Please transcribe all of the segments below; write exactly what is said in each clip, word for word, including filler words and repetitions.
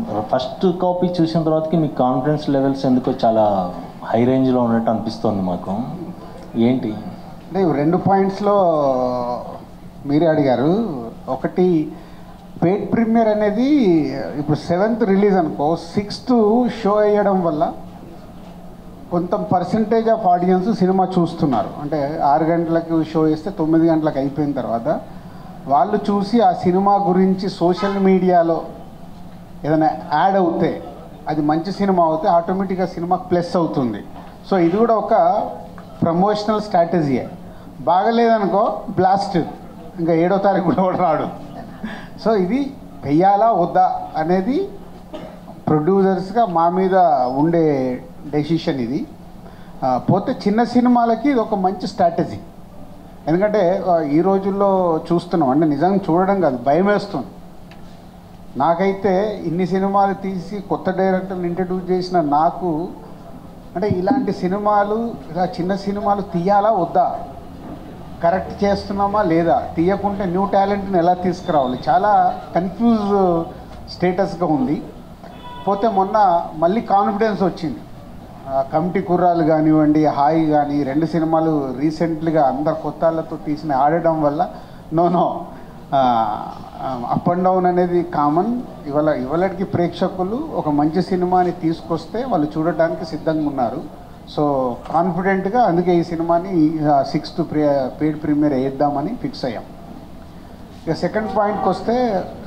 First copy చూసిన తర్వాతకి మీ confidence levels ఎందుకో చాలా హై రేంజ్లో ఉన్నట్టు అనిపిస్తుంది మాకు. ఏంటి అంటే రెండు పాయింట్స్లో మీరే అడిగారు. ఒకటి, పెయిడ్ ప్రీమియర్ అనేది ఇప్పుడు సెవెంత్ రిలీజ్ అనుకో, సిక్స్త్ షో అయ్యడం వల్ల కొంత పర్సంటేజ్ ఆఫ్ ఆడియన్స్ సినిమా చూస్తున్నారు. అంటే ఆరు గంటలకు షో వేస్తే తొమ్మిది గంటలకు అయిపోయిన తర్వాత వాళ్ళు చూసి ఆ సినిమా గురించి సోషల్ మీడియాలో ఏదైనా యాడ్ అవుతే, అది మంచి సినిమా అవుతే ఆటోమేటిక్గా సినిమా ప్లస్ అవుతుంది. సో ఇది కూడా ఒక ప్రమోషనల్ స్ట్రాటజీయే. బాగలేదనుకో బ్లాస్ట్, ఇంకా ఏడో తారీఖు కూడా రాడు. సో ఇది వెయ్యాలా వద్దా అనేది ప్రొడ్యూసర్స్గా మా మీద ఉండే డెసిషన్ ఇది. పోతే చిన్న సినిమాలకి ఇది ఒక మంచి స్ట్రాటజీ. ఎందుకంటే ఈ రోజుల్లో చూస్తున్నాం, అంటే నిజంగా చూడడం కాదు, భయం వేస్తుంది. నాకైతే ఇన్ని సినిమాలు తీసి కొత్త డైరెక్టర్ని ఇంట్రడ్యూస్ చేసిన నాకు, అంటే ఇలాంటి సినిమాలు, ఇలా చిన్న సినిమాలు తీయాలా వద్దా, కరెక్ట్ చేస్తున్నామా లేదా, తీయకుంటే న్యూ టాలెంట్ని ఎలా తీసుకురావాలి, చాలా కన్ఫ్యూజ్ స్టేటస్గా ఉంది. పోతే మొన్న మళ్ళీ కాన్ఫిడెన్స్ వచ్చింది. కమిటీ కుర్రాలు కానివ్వండి, హాయి కానీ, రెండు సినిమాలు రీసెంట్లీగా అందరు కొత్త వాళ్ళతో తీసిన ఆడడం వల్ల no no up and down అనేది కామన్. ఇవాళ ఇవాళకి ప్రేక్షకులు ఒక మంచి సినిమాని తీసుకొస్తే వాళ్ళు చూడటానికి సిద్ధంగా ఉన్నారు. సో కాన్ఫిడెంట్గా అందుకే ఈ సినిమాని సిక్స్త్ ప్రీ పెయిడ్ ప్రీమియర్ వేద్దామని ఫిక్స్ అయ్యాం. ఇక సెకండ్ పాయింట్కి వస్తే,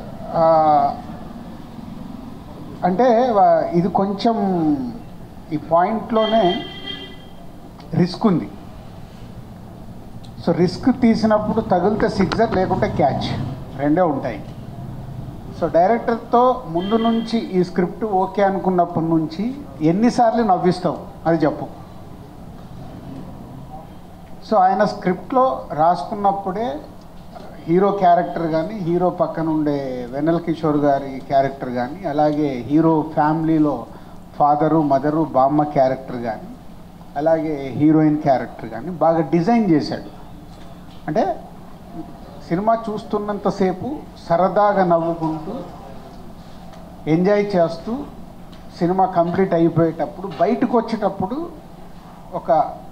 అంటే ఇది కొంచెం ఈ పాయింట్లోనే రిస్క్ ఉంది. సో రిస్క్ తీసినప్పుడు తగిలితే సిక్సర్, లేకుంటే క్యాచ్, రెండే ఉంటాయి. సో డైరెక్టర్తో ముందు నుంచి ఈ స్క్రిప్ట్ ఓకే అనుకున్నప్పటి నుంచి ఎన్నిసార్లు నవ్విస్తావు అది చెప్పు. సో ఆయన స్క్రిప్ట్లో రాసుకున్నప్పుడే హీరో క్యారెక్టర్ కానీ, హీరో పక్కన ఉండే వెన్నెల కిషోర్ గారి క్యారెక్టర్ కానీ, అలాగే హీరో ఫ్యామిలీలో ఫాదరు మదరు బామ్మ క్యారెక్టర్ కానీ, అలాగే హీరోయిన్ క్యారెక్టర్ కానీ బాగా డిజైన్ చేశాడు. అంటే సినిమా చూస్తున్నంతసేపు సరదాగా నవ్వుకుంటూ ఎంజాయ్ చేస్తూ సినిమా కంప్లీట్ అయిపోయేటప్పుడు బయటకు వచ్చేటప్పుడు ఒక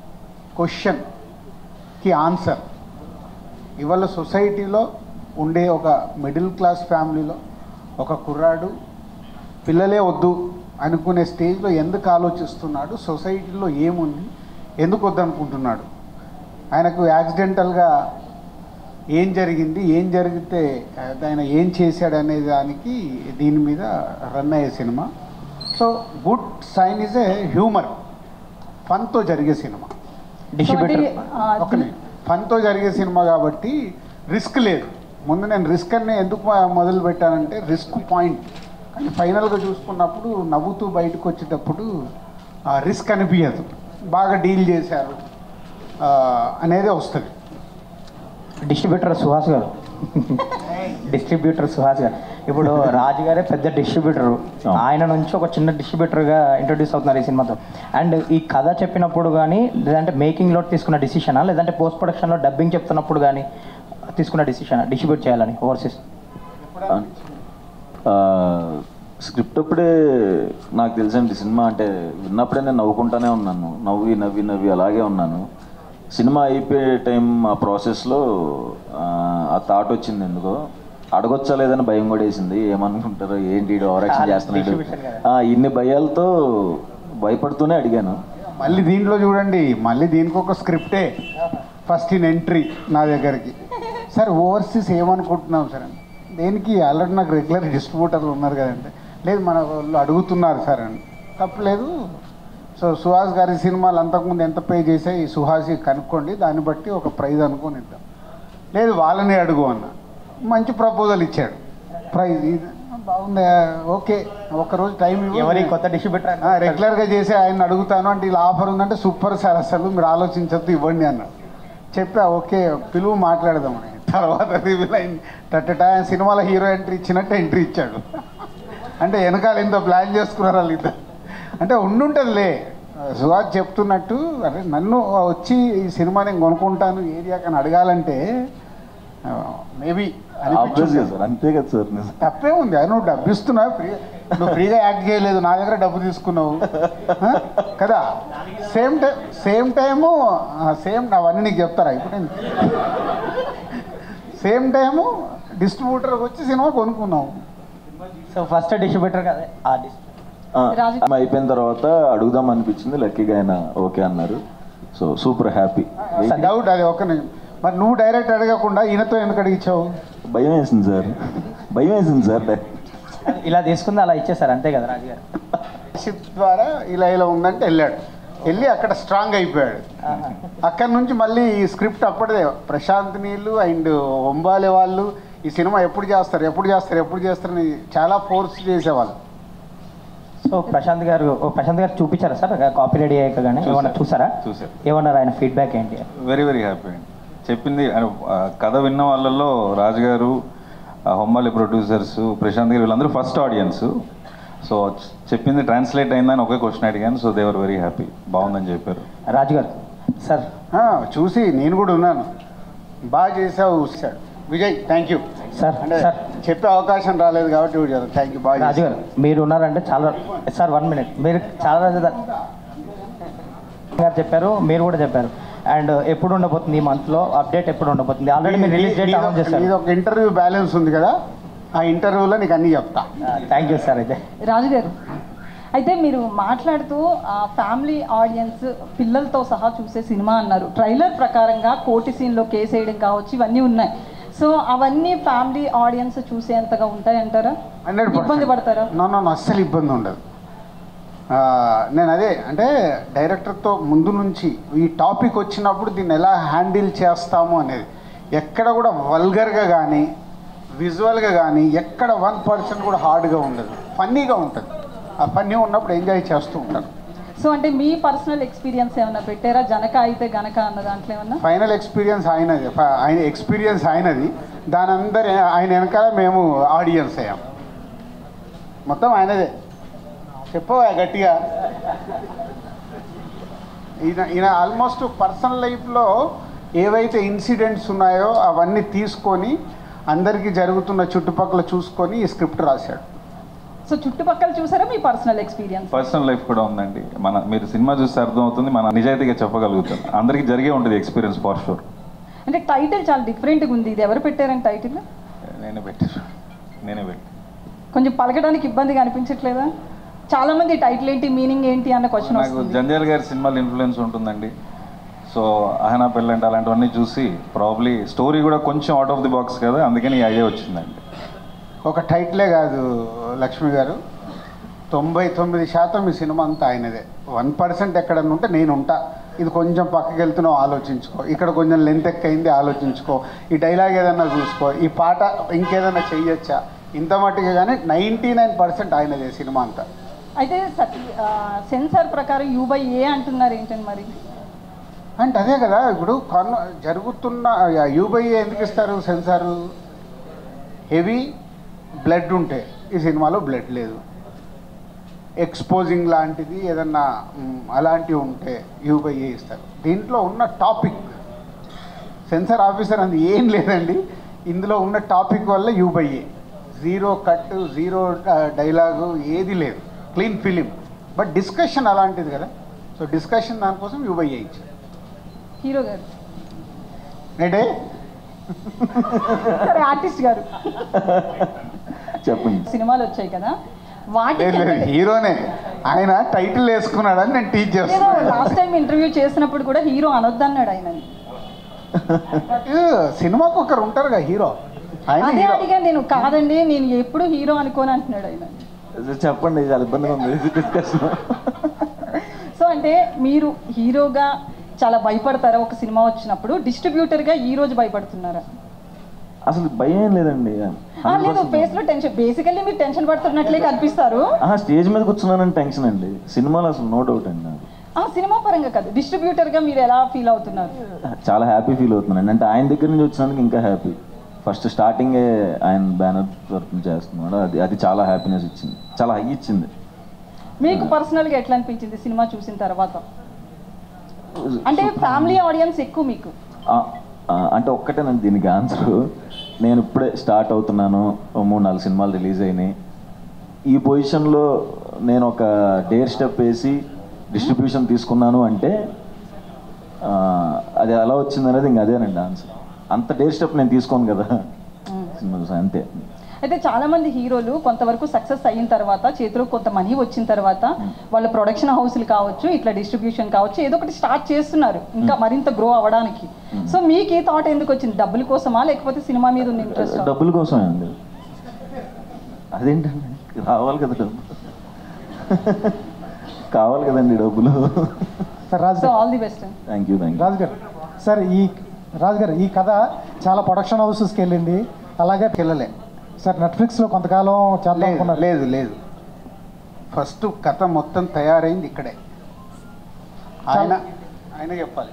క్వశ్చన్కి ఆన్సర్. ఇవాళ సొసైటీలో ఉండే ఒక మిడిల్ క్లాస్ ఫ్యామిలీలో ఒక కుర్రాడు పిల్లలే వద్దు అనుకునే స్టేజ్లో ఎందుకు ఆలోచిస్తున్నాడు, సొసైటీలో ఏముంది, ఎందుకు వద్దనుకుంటున్నాడు, ఆయనకు యాక్సిడెంటల్గా ఏం జరిగింది, ఏం జరిగితే ఆయన ఏం చేశాడు అనే దానికి దీని మీద రన్ అయ్యే సినిమా. So good sign is a humour, ఫన్తో జరిగే సినిమా. డిస్ట్రిబ్యూటర్ ఒక ఫన్తో జరిగే సినిమా కాబట్టి రిస్క్ లేదు. ముందు నేను రిస్క్ అనే ఎందుకు మొదలు పెట్టానంటే, రిస్క్ పాయింట్ కానీ ఫైనల్గా చూసుకున్నప్పుడు నవ్వుతూ బయటకు వచ్చేటప్పుడు రిస్క్ అనిపించదు, బాగా డీల్ చేశారు అనేది వస్తుంది. డిస్ట్రిబ్యూటర్ సుహాస్ గారు డిస్ట్రిబ్యూటర్ సుహాస్ గారు ఇప్పుడు రాజు గారే పెద్ద డిస్ట్రిబ్యూటరు, ఆయన నుంచి ఒక చిన్న డిస్ట్రిబ్యూటర్గా ఇంట్రొడ్యూస్ అవుతున్నారు ఈ సినిమాతో. అండ్ ఈ కథ చెప్పినప్పుడు కానీ, లేదంటే మేకింగ్లో తీసుకున్న డిసిషనా, లేదంటే పోస్ట్ ప్రొడక్షన్లో డబ్బింగ్ చెప్తున్నప్పుడు కానీ తీసుకున్న డిసిషనా డిస్ట్రిబ్యూట్ చేయాలని ఓవర్సీస్? స్క్రిప్ట్ అప్పుడే నాకు తెలిసండి సినిమా అంటే విన్నప్పుడే నేను నవ్వుకుంటానే ఉన్నాను, నవ్వి నవ్వి నవ్వి అలాగే ఉన్నాను. సినిమా అయిపోయే టైం ఆ ప్రాసెస్లో ఆ థాట్ వచ్చింది, ఎందుకో అడగొచ్చా లేదని భయం కూడా వేసింది. ఏమనుకుంటారో, ఏంటి ఓవరాక్షన్ చేస్తున్నాడు, ఇన్ని భయాలతో భయపడుతూనే అడిగాను. మళ్ళీ దీంట్లో చూడండి, మళ్ళీ దీనికి ఒక స్క్రిప్టే ఫస్ట్ ఇన్ ఎంట్రీ నా దగ్గరికి. సార్ ఓవర్సీస్ ఏమనుకుంటున్నాం సార్ అని, దేనికి ఆల్రెడీ నాకు రెగ్యులర్ డిస్ట్రిబ్యూటర్లు ఉన్నారు కదంటే, లేదు మన వాళ్ళు అడుగుతున్నారు సార్ అని. తప్పలేదు. సో సుహాస్ గారి సినిమాలు అంతకుముందు ఎంత పే చేసాయి సుహాసి కనుక్కోండి, దాన్ని బట్టి ఒక ప్రైజ్ అనుకొని ఇద్దాం. లేదు వాళ్ళని అడుగు అన్న, మంచి ప్రపోజల్ ఇచ్చాడు, ప్రైజ్ బాగుంది, ఓకే ఒకరోజు టైం ఎవరి కొత్త డిస్ట్రిబ్యూటర్ రెగ్యులర్గా చేసి ఆయన అడుగుతాను అంటే ఇలా ఆఫర్ ఉందంటే సూపర్ సార్, అసలు మీరు ఆలోచించద్దు ఇవ్వండి అన్నాడు. చెప్పా ఓకే పిలువు మాట్లాడదామని. తర్వాత రివీల్ అయింది, టట్టట సినిమాలో హీరో ఎంట్రీ ఇచ్చినట్టు ఎంట్రీ ఇచ్చాడు. అంటే వెనకాల ఇంత ప్లాన్ చేసుకున్నారు వాళ్ళు ఇద్దరు. అంటే ఉండుంటుందిలే, సుహాస్ చెప్తున్నట్టు, అంటే నన్ను వచ్చి ఈ సినిమా నేను కొనుక్కుంటాను ఏరియా కానీ అడగాలంటే మేబీ అంతే కదా సార్, తప్పే ఉంది. అది నువ్వు డబ్బిస్తున్నా ఫ్రీ నువ్వు ఫ్రీగా యాక్ట్ చేయలేదు, నా దగ్గర డబ్బు తీసుకున్నావు కదా. Same time same time same అవన్నీ నీకు చెప్తారా ఇప్పుడు నేను సేమ్ టైము డిస్ట్రిబ్యూటర్కి వచ్చి సినిమా కొనుక్కున్నావు. సో ఫస్ట్ డిస్ట్రిబ్యూటర్ కదా ఆ డిస్ట్రిబ్యూటర్ అయిపోయిన తర్వాత అడుగుదాం అనిపించింది, లక్కీగా ఆయన ఓకే అన్నారు. So super happy. డౌట్ అది ఒక మరి నువ్వు డైరెక్ట్ అడగకుండా ఈయనతో ఎందుకు అడిగించావు? భయం వేసింది సార్, భయం వేసింది సార్. ఇలా తీసుకుంది అలా ఇచ్చేసారు అంతే కదా రాజుగారు. షిప్ ద్వారా ఇలా ఇలా ఉందంటే వెళ్ళాడు, వెళ్ళి అక్కడ స్ట్రాంగ్ అయిపోయాడు. అక్కడ నుంచి మళ్ళీ ఈ స్క్రిప్ట్ అప్పటిదే ప్రశాంత్ నీళ్ళు అండ్ ఒంబాలే వాళ్ళు ఈ సినిమా ఎప్పుడు చేస్తారు ఎప్పుడు చేస్తారు ఎప్పుడు చేస్తారని చాలా ఫోర్స్ చేసేవాళ్ళు. సో ప్రశాంత్ గారు ప్రశాంత్ గారు చూపించారా సార్ కాపీ రెడీ అయ్యాక కానీ ఏమన్నా చూసారా? చూసారు. ఏమన్నారు ఆయన ఫీడ్బ్యాక్ ఏంటి? వెరీ వెరీ హ్యాపీ అండి. చెప్పింది కథ విన్న వాళ్ళల్లో రాజుగారు, హొమ్మాలి ప్రొడ్యూసర్స్, ప్రశాంత్ గారు వీళ్ళందరూ ఫస్ట్ ఆడియన్స్. సో చెప్పింది ట్రాన్స్లేట్ అయిందని ఒకే క్వశ్చన్ అడిగాను. So they were very happy, బాగుందని చెప్పారు. రాజుగారు సార్ చూసి నేను కూడా ఉన్నాను, బాగా చేసావు చూశాడు విజయ్, థ్యాంక్ యూ సార్. అంటే సార్ చెప్పే అవకాశం రాలేదు కాబట్టి థ్యాంక్ యూ బాగా. రాజుగారు మీరు ఉన్నారంటే చాలా సార్ వన్ మినిట్ మీరు చాలా రోజు గారు చెప్పారు, మీరు కూడా చెప్పారు. అండ్ ఎప్పుడు ఉండబోతుంది ఈ మంత్లో అప్డేట్ ఎప్పుడు ఉండబోతుంది? ఆల్రెడీ మీరు రిలీజ్ డేట్ అనౌన్స్ చేశారు. ఇది ఒక ఇంటర్వ్యూ బ్యాలెన్స్ ఉంది కదా, ఆ ఇంటర్వ్యూలో నీకు అన్నీ చెప్తా. Thank you sir. అయితే రాజుగారు అయితే మీరు మాట్లాడుతూ ఫ్యామిలీ ఆడియన్స్ పిల్లలతో సహా చూసే సినిమా అన్నారు. ట్రైలర్ ప్రకారంగా కోటి సీన్లో కేసు వేయడం కావచ్చు ఇవన్నీ ఉన్నాయి. సో అవన్నీ ఫ్యామిలీ ఆడియన్స్ చూసేంతగా ఉంటాయంటారా? హండ్రెడ్ ఇబ్బంది పడతారా? నో నో అస్సలు ఇబ్బంది ఉండదు. నేను అదే అంటే డైరెక్టర్తో ముందు నుంచి ఈ టాపిక్ వచ్చినప్పుడు దీన్ని ఎలా హ్యాండిల్ చేస్తాము అనేది ఎక్కడ కూడా వల్గర్గా కానీ విజువల్గా కానీ ఎక్కడ వన్ పర్సెంట్ కూడా హార్డ్గా ఉండదు, ఫన్నీగా ఉంటుంది. ఆ ఫన్నీ ఉన్నప్పుడు ఎంజాయ్ చేస్తూ ఉంటారు. సో అంటే మీ పర్సనల్ ఎక్స్పీరియన్స్ ఏమన్నా పెట్టారా? జనక అయితే గనక అన్న దాంట్లో ఏమన్నా? ఫైనల్ ఎక్స్పీరియన్స్ ఆయనది, ఆయన ఎక్స్పీరియన్స్ ఆయనది, దాని అందరి ఆయన వెనకాల మేము ఆడియన్స్ అయ్యాం, మొత్తం ఆయనదే. చెప్పవా గట్టిగా. ఈయన ఈయన ఆల్మోస్ట్ పర్సనల్ లైఫ్లో ఏవైతే ఇన్సిడెంట్స్ ఉన్నాయో అవన్నీ తీసుకొని అందరికీ జరుగుతున్న చుట్టుపక్కల చూసుకొని ఈ స్క్రిప్ట్ రాశాడు. సో చుట్టుపక్కల చూసారా మీ పర్సనల్ ఎక్స్పీరియన్స్? పర్సనల్ లైఫ్ కూడా ఉందండి. మన మీరు సినిమా చూస్తే అర్థమవుతుంది, మన నిజాయితీగా చెప్పగలుగుతాం. అందరికీ జరిగే ఉంటుంది ఎక్స్పీరియన్స్ ఫర్ షూర్. అంటే టైటిల్ చాలా డిఫరెంట్గా ఉంది. ఇది ఎవరు పెట్టారని టైటిల్? నేనే పెట్టాను, నేనే పెట్టాను. కొంచెం పలకడానికి ఇబ్బందిగా అనిపించట్లేదా? చాలా మంది టైటిల్ ఏంటి మీనింగ్ ఏంటి అన్న క్వశ్చన్ నాకు వస్తుంది. జంధ్యాల గారి సినిమాలు ఇన్ఫ్లుయెన్స్ ఉంటుందండి. సో అహనా పెళ్ళంటే అలాంటివన్నీ చూసి ప్రాబ్లీ స్టోరీ కూడా కొంచెం అవుట్ ఆఫ్ ది బాక్స్ కదా, అందుకని ఈ ఐడియా వచ్చిందండి. ఒక టైటిలే కాదు లక్ష్మి గారు, తొంభై తొమ్మిది శాతం ఈ సినిమా అంతా ఆయనదే. వన్ పర్సెంట్ ఎక్కడన్నా ఉంటే నేను ఉంటా, ఇది కొంచెం పక్కకి వెళ్తున్నావు ఆలోచించుకో, ఇక్కడ కొంచెం లెంత్ ఎక్కయింది ఆలోచించుకో, ఈ డైలాగ్ ఏదన్నా చూసుకో, ఈ పాట ఇంకేదన్నా చెయ్యొచ్చా, ఇంత మట్టుగా. కానీ నైంటీ నైన్ పర్సెంట్ ఆయనదే సినిమా అంతా. అయితే సతీ సెన్సార్ ప్రకారం యూ బై ఏ అంటున్నారు ఏంటండి మరి? అంటే అదే కదా ఇప్పుడు కన్ జరుగుతున్న యూబై ఎందుకు ఇస్తారు సెన్సారు? హెవీ బ్లడ్ ఉంటే, ఈ సినిమాలో బ్లడ్ లేదు, ఎక్స్పోజింగ్ లాంటిది ఏదన్నా అలాంటివి ఉంటే యూబై ఏ ఇస్తారు. దీంట్లో ఉన్న టాపిక్ సెన్సార్ ఆఫీసర్ అంది ఏం లేదండి, ఇందులో ఉన్న టాపిక్ వల్ల U by A. Zero cut, zero dialogue ఏది లేదు, క్లీన్ ఫిలిం. బట్ డిస్కషన్ అలాంటిది కదా, సో డిస్కషన్ దానికోసం యూబై ఏ ఇచ్చారు. హీరో గారు ఏంటే సరే ఆర్టిస్ట్ గారు చెప్పండి. సినిమాలు వచ్చాయి కదా, వాటి హీరోనే ఆయన టైటిల్ వేసుకున్నాడని నేను టీచ్ చేస్తాను. లాస్ట్ టైం ఇంటర్వ్యూ చేసినప్పుడు కూడా హీరో అనొద్దన్నాడు ఆయన. సినిమాకు ఒకరు ఉంటారు కదా హీరో, ఆయన అదే హీరో. అడిగా నేను, కాదండి నేను ఎప్పుడు హీరో అనుకోని అంటున్నాడు ఆయన. చెప్పండి, చాలా ఇబ్బందిగా ఉంది డిస్కషన్. సో అంటే మీరు హీరోగా చాలా భయపడతారా ఒక సినిమా వచ్చినప్పుడు? డిస్ట్రిబ్యూటర్గా ఈ రోజు భయపడుతున్నారా? అసలు భయం ఏం లేదండి. లేదు, ఫేస్ లో టెన్షన్, బేసికల్లీ మీరు టెన్షన్ పడుతున్నట్లే కనిపిస్తారు. స్టేజ్ మీద కూర్చున్నానని టెన్షన్ అండి, సినిమాలో అసలు నో డౌట్ అండి. ఆ సినిమా పరంగా కాదు, డిస్ట్రిబ్యూటర్గా మీరు ఎలా ఫీల్ అవుతున్నారు? చాలా హ్యాపీ ఫీల్ అవుతున్నాను. అంటే ఆయన దగ్గర నుంచి వచ్చినందుకు ఇంకా హ్యాపీ. ఫస్ట్ స్టార్టింగే ఆయన బ్యానర్ వర్క్ చేస్తున్నాడు, అది అది చాలా హ్యాపీనెస్ ఇచ్చింది, చాలా హై ఇచ్చింది. మీకు పర్సనల్గా ఎట్లా అనిపించింది సినిమా చూసిన తర్వాత? అంటే ఫ్యామిలీ ఆడియన్స్ ఎక్కువ మీకు? అంటే ఒక్కటేనండి దీనికి ఆన్సర్. నేను ఇప్పుడే స్టార్ట్ అవుతున్నాను, మూడు నాలుగు సినిమాలు రిలీజ్ అయినాయి. ఈ పొజిషన్లో నేను ఒక డేర్ స్టెప్ వేసి డిస్ట్రిబ్యూషన్ తీసుకున్నాను అంటే ఆ, అది ఎలా వచ్చింది అనేది ఇంక అదేనండి ఆన్సర్. అంత డేర్ స్టెప్ నేను తీసుకోను కదా సినిమా, అంతే. అయితే చాలా మంది హీరోలు కొంతవరకు సక్సెస్ అయిన తర్వాత చేతిలో కొంత మనీ వచ్చిన తర్వాత వాళ్ళ ప్రొడక్షన్ హౌస్లు కావచ్చు, ఇట్లా డిస్ట్రిబ్యూషన్ కావచ్చు, ఏదో ఒకటి స్టార్ట్ చేస్తున్నారు ఇంకా మరింత గ్రో అవ్వడానికి. సో మీకు ఈ థాట్ ఎందుకు వచ్చింది? డబ్బుల కోసమా లేకపోతే సినిమా మీద ఉన్న ఇంట్రెస్ట్? డబ్బుల కోసమే అండి. అదేంటండి, రావాలి కదా డబ్బు, కావాలి కదండి డబ్బులు. Sir Raju so all the best. Thank you thank you. Raju గారు, సార్ ఈ రాజు గారు ఈ కథ చాలా ప్రొడక్షన్ హౌసెస్కి వెళ్ళింది, అలాగే వెళ్ళలే సార్ నెట్ఫ్లిక్స్లో కొంతకాలం చేద్దాం లేదు అనుకున్నారు. లేదు లేదు ఫస్ట్ కథ మొత్తం తయారైంది ఇక్కడే. ఆయన ఆయన చెప్పాలి.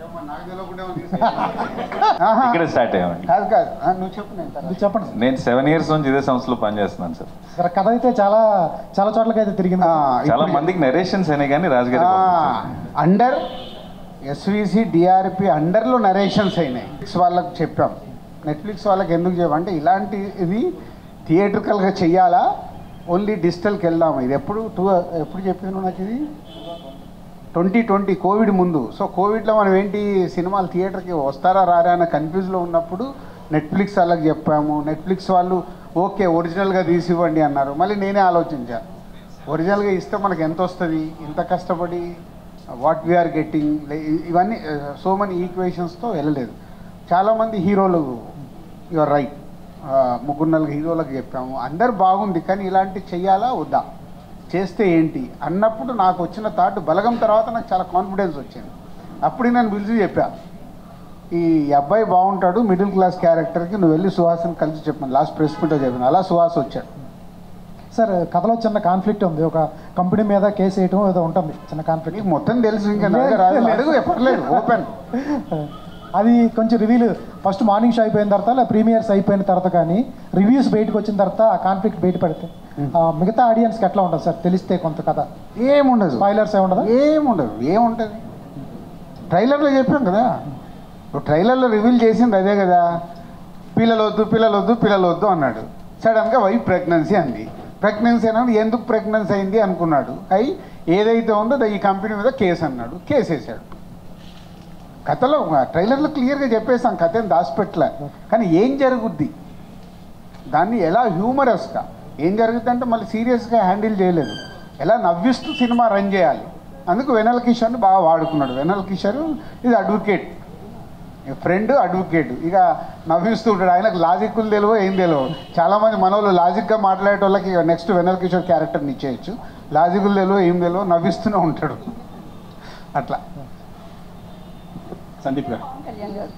ఆహా, ఇక్కడ స్టార్ట్ అయ్యామండి. కాదు కాదు ఆ, నువ్వు చెప్పు నేను తర్వాత. ఇది చెప్పండి సార్. నేను సెవెన్ ఇయర్స్ నుంచి ఇదే సంస్థలో పనిచేస్తున్నాను సార్. సార్ కథ అయితే చాలా చాలా చోట్లకి అయితే తిరిగింది. ఆ, చాలా ఇప్పుడు- మందికి నరేషన్స్ అయినాయి కానీ రాజుగారి ఆ, అండర్ ఎస్విసి డిఆర్పి అండర్లో నరేషన్స్ అయినాయి. నెట్ఫ్లిక్స్ వాళ్ళకి చెప్పాం. నెట్ఫ్లిక్స్ వాళ్ళకి ఎందుకు చెప్పామంటే ఇలాంటి ఇది థియేట్రికల్గా చెయ్యాలా, ఓన్లీ డిజిటల్కి వెళ్దాము. ఇది ఎప్పుడు టూ ఎప్పుడు చెప్పాను నాకు ఇది ట్వంటీ ట్వంటీ కోవిడ్ ముందు. సో కోవిడ్లో మనం ఏంటి సినిమాలు థియేటర్కి వస్తారా రారా అన్న కన్ఫ్యూజ్లో ఉన్నప్పుడు నెట్ఫ్లిక్స్ వాళ్ళకి చెప్పాము. నెట్ఫ్లిక్స్ వాళ్ళు ఓకే ఒరిజినల్గా తీసి ఇవ్వండి అన్నారు. మళ్ళీ నేనే ఆలోచించాను, ఒరిజినల్గా ఇస్తే మనకు ఎంత వస్తుంది, ఇంత కష్టపడి వాట్ వీఆర్ గెట్టింగ్, ఇవన్నీ సో మెనీ ఈక్వేషన్స్తో వెళ్ళలేదు. చాలామంది హీరోలు యువర్ రైట్, ముగ్గురు నలుగు హీరోలకు చెప్పాము, అందరు బాగుంది కానీ ఇలాంటి చెయ్యాలా వద్దా, చేస్తే ఏంటి అన్నప్పుడు నాకు వచ్చిన థాట్ బలగం తర్వాత నాకు చాలా కాన్ఫిడెన్స్ వచ్చింది. అప్పుడు నేను పిలిచి చెప్పా, ఈ అబ్బాయి బాగుంటాడు మిడిల్ క్లాస్ క్యారెక్టర్కి, నువ్వు వెళ్ళి సుహాస్ని కలిసి చెప్పాను. లాస్ట్ ప్రెస్ మీట్లో చెప్పాను. అలా సుహాస్ వచ్చాడు. సార్ కథలో చిన్న కాన్ఫ్లిక్ట్ ఉంది, ఒక కంపెనీ మీద కేసు వేయటం ఏదో ఉంటుంది, చిన్న కాన్ఫ్లిక్ట్. నీకు మొత్తం తెలుసు, ఇంకా నా దగ్గర రాదు. అడుగు, చెప్పట్లేదు, ఓపెన్. అది కొంచెం రివ్యూలు ఫస్ట్ మార్నింగ్ షో అయిపోయిన తర్వాత లేదా ప్రీమియర్స్ అయిపోయిన తర్వాత కానీ రివ్యూస్ బయటకు వచ్చిన తర్వాత ఆ కాన్ఫ్లిక్ట్ బయట పడితే ఆ, మిగతా ఆడియన్స్కి ఎట్లా ఉంటుంది సార్ తెలిస్తే కొంత కథ? ఏముండదు, స్పాయిలర్స్ ఏముండదా? ఏముండదు, ఏముంటుంది. ట్రైలర్లో చెప్పాం కదా, ఇప్పుడు ట్రైలర్లో రివీల్ చేసింది అదే కదా, పిల్లలు వద్దు పిల్లలు వద్దు పిల్లలు వద్దు అన్నాడు. సడన్గా వైఫ్ ప్రెగ్నెన్సీ అంది. ప్రెగ్నెన్సీ అన్నాడు, ఎందుకు ప్రెగ్నెన్సీ అయింది అనుకున్నాడు. అయి ఏదైతే ఉందో ఈ కంపెనీ మీద కేసు అన్నాడు, కేసు వేసాడు. కథలో ట్రైలర్లో క్లియర్గా చెప్పేసాం, కథ ఏం దాచిపెట్టలే. కానీ ఏం జరుగుద్ది, దాన్ని ఎలా హ్యూమరస్గా ఏం జరుగుద్ది అంటే మళ్ళీ సీరియస్గా హ్యాండిల్ చేయలేదు, ఎలా నవ్విస్తూ సినిమా రన్ చేయాలి. అందుకు వెనల్ కిషోర్ని బాగా వాడుకున్నాడు. వెనల్ కిషోర్ ఇది అడ్వకేట్, ఫ్రెండ్ అడ్వకేట్, ఇక నవ్విస్తూ ఉంటాడు. ఆయనకు లాజిక్లు తెలివో ఏం తెలివో. చాలామంది మన వాళ్ళు లాజిక్గా మాట్లాడే వాళ్ళకి నెక్స్ట్ వెనల్ కిషోర్ క్యారెక్టర్ని ఇచ్చేయచ్చు. లాజిక్లు తెలివో ఏం తెలివో నవ్విస్తూనే ఉంటాడు. అట్లా. సందీప్ గారు, కళ్యాణ్ గారు,